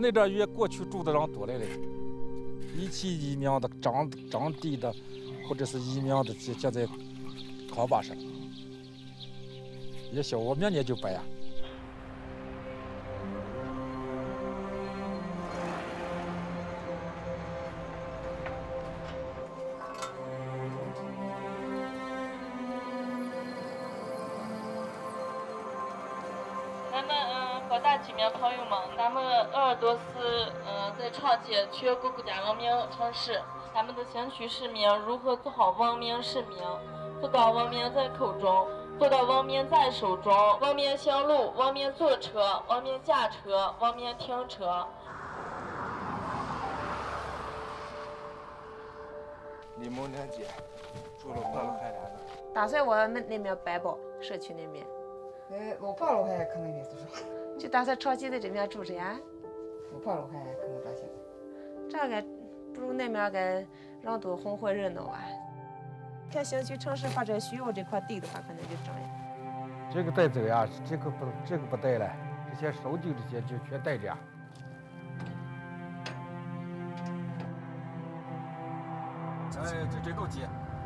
那点越过去住的人多来了，一期移民的长地的，或者是移民的，就在扛把上。也小，我明年就搬呀。 咱们广大居民朋友们，咱们鄂尔多斯在创建全国国家文明城市，咱们的先驱市民如何做好文明市民，做到文明在口中，做到文明在手中，文明行路，文明坐车，文明驾车，文明停车。 李某年街住了过了快2年。 打算我们那边搬包，社区那边。 我跑了还可能没多少。 就打算长期在这边住着呀。 我跑了还可能这些。 这个不如那边个人多红火热闹啊。看新区城市发展需要这块地的话，可能就这样。 这个带走呀，这个不带了，这些收旧这些就全带着。 这够急。